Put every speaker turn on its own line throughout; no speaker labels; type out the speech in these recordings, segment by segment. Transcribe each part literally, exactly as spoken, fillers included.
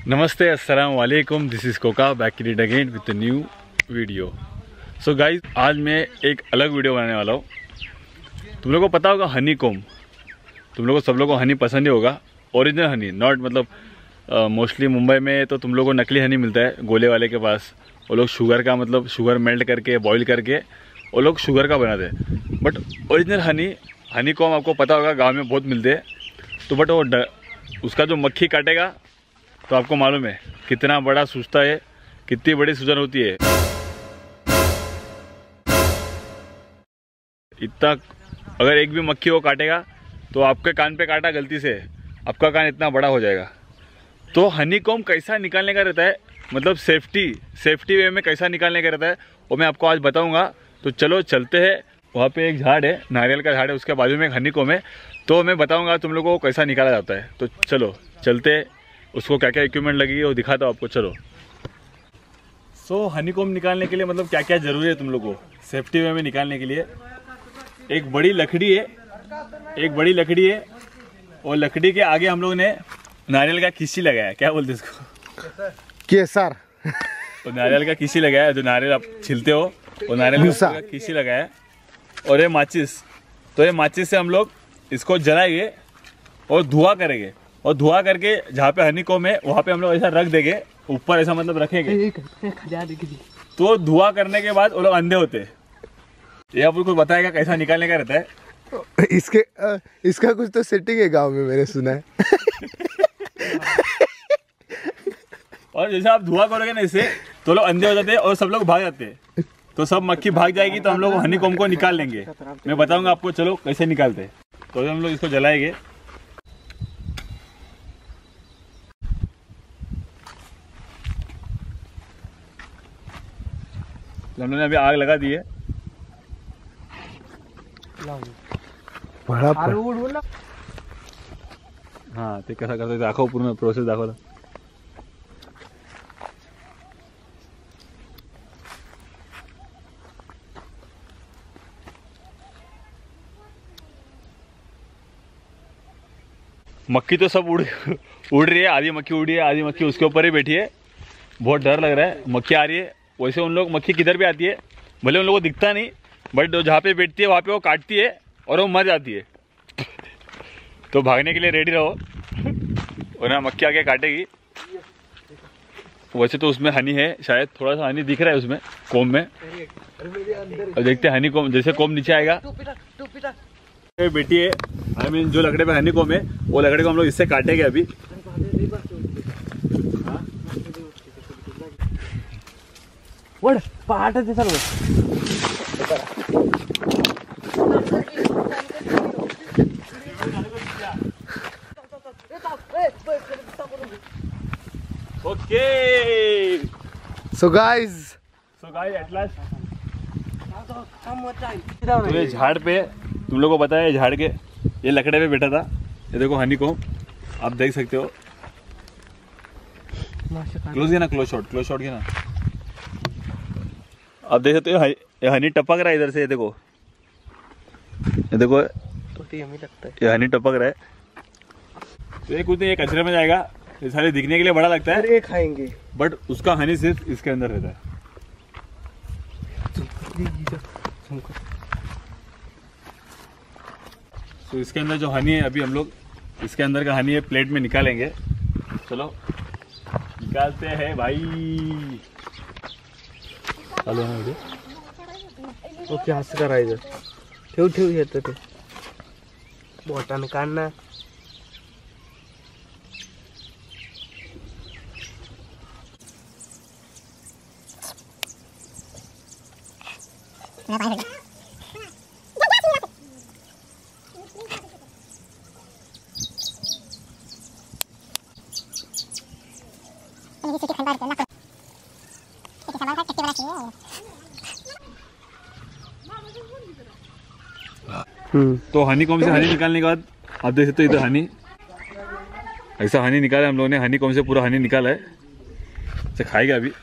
नमस्ते, अस्सलाम वालेकुम। This is Koka back it again with new video. So guys, आज मैं एक अलग वीडियो बनाने वाला हूँ। तुम लोगों को पता होगा honeycomb, तुम लोगों को सब लोगों को हनी पसंद ही होगा। ओरिजिनल हनी, नॉट मतलब मोस्टली मुंबई में तो तुम लोगों को नकली हनी मिलता है गोले वाले के पास। वो लोग शुगर का मतलब शुगर मेल्ट करके बॉईल करके वो लोग शुगर का बनाते हैं। बट ओरिजिनल हनी honeycomb आपको पता होगा गाँव में बहुत मिलते हैं। तो बट वो ड, उसका जो मक्खी काटेगा तो आपको मालूम है कितना बड़ा सूजता है, कितनी बड़ी सूजन होती है। इतना अगर एक भी मक्खी वो काटेगा तो आपके कान पे काटा गलती से, आपका कान इतना बड़ा हो जाएगा। तो honeycomb कैसा निकालने का रहता है, मतलब सेफ्टी सेफ्टी वे में कैसा निकालने का रहता है, वो मैं आपको आज बताऊंगा। तो चलो चलते हैं। वहाँ पे एक झाड़ है, नारियल का झाड़ है, उसके बाजू में एक honeycomb है। तो मैं बताऊंगा तुम लोगों को कैसा निकाला जाता है। तो चलो चलते, उसको क्या क्या इक्विपमेंट लगेगी वो दिखाता हूँ आपको। चलो। सो so, honeycomb निकालने के लिए मतलब क्या क्या जरूरी है तुम लोगों को सेफ्टी वे में निकालने के लिए। एक बड़ी लकड़ी है, एक बड़ी लकड़ी है और लकड़ी के आगे हम लोग ने नारियल का किसी लगाया, क्या बोलते हैं इसको,
केसर।
तो नारियल का किसी लगाया, जो नारियल आप छिलते हो वो नारियल का किसी लगाया। और ये माचिस, तो ये माचिस से हम लोग इसको जलाएंगे और धुआं करेंगे। और धुआं करके जहाँ पे honeycomb है वहाँ पे हम लोग ऐसा रख देंगे, ऊपर ऐसा मतलब रखेंगे। तो धुआं करने के बाद वो लोग अंधे होते हैं। ये आपको कुछ बताएगा कैसा निकालने का रहता है।
इसके आ, इसका कुछ तो सेटिंग है गांव में, मैंने सुना है।
और जैसे आप धुआं करोगे ना इससे तो लोग अंधे हो जाते हैं और सब लोग भाग जाते हैं। तो सब मक्खी भाग जाएगी तो हम लोग honeycomb को निकाल लेंगे। मैं बताऊंगा आपको, चलो कैसे निकालते हैं। तो हम लोग इसको जलाएंगे। हमने अभी आग लगा दी है।
बड़ा
हाँ, ते कसा करते दाखव, पूर्ण प्रोसेस दाखवला। मक्खी तो सब उड़ उड़ रही है, आधी मक्खी उड़ी है, आधी मक्खी उसके ऊपर ही बैठी है। बहुत डर लग रहा है, मक्खी आ रही है। वैसे उन लोग मक्खी किधर भी आती है, भले उन लोगों को दिखता नहीं, बट जहाँ पे बैठती है वहाँ पे वो काटती है और वो मर जाती है। तो भागने के लिए रेडी रहो, वरना मक्खी आके काटेगी। वैसे तो उसमें हनी है, शायद थोड़ा सा हनी दिख रहा है उसमें कोम में। और देखते हैं honeycomb, जैसे कोम नीचे आएगा बेटी है, आई मीन जो लकड़े पे honeycomb है वो लकड़े को हम लोग इससे काटेंगे अभी।
पहाड़ है sir.
Okay,
so guys
so guys at last तो ये झाड़ पे तुम लोगों को बताया, झाड़ के ये लकड़े पे बैठा था। ये देखो honeycomb, आप देख सकते हो। क्लोज किया ना, क्लोज शॉट, क्लोज शॉट किया ना। आप देख सकते हो ये हनी टपक रहा है इधर से। ये देखो, ये देखो, ये हनी टपक रहा है। तो ये कुछ नहीं, ये कचरे में जाएगा। ये सारे दिखने के लिए बड़ा लगता है,
ये खाएंगे,
बट उसका हनी सिर्फ इसके अंदर रहता है। तो इसके अंदर जो हनी है, अभी हम लोग इसके अंदर का हनी है प्लेट में निकालेंगे। चलो निकालते हैं भाई। चालू है
तो क्या से करायचं, ठेव ठेव येतं ते बोटाने काढणार।
तो honeycomb से हनी निकालने के बाद आप देख सकते हो इधर हनी, ऐसा हनी निकाला हम लोगों ने। honeycomb से पूरा हनी निकाला है, इसे खाएगा अभी।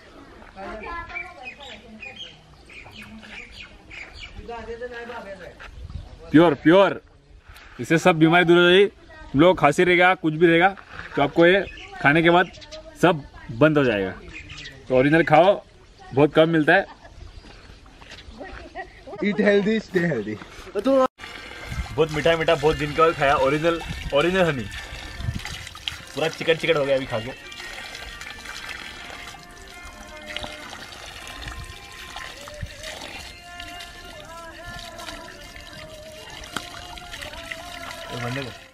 प्योर प्योर, इससे सब बीमारी दूर हो जाएगी। तुम लोग खांसी रहेगा, कुछ भी रहेगा तो आपको ये खाने के बाद सब बंद हो जाएगा। तो ओरिजिनल खाओ, बहुत कम मिलता है।
Eat healthy, stay healthy.
बहुत मीठा मीठा, बहुत दिन का खाया ओरिजिनल ओरिजिनल हनी। पूरा चिकन चिकन हो गया अभी खा के। बनने को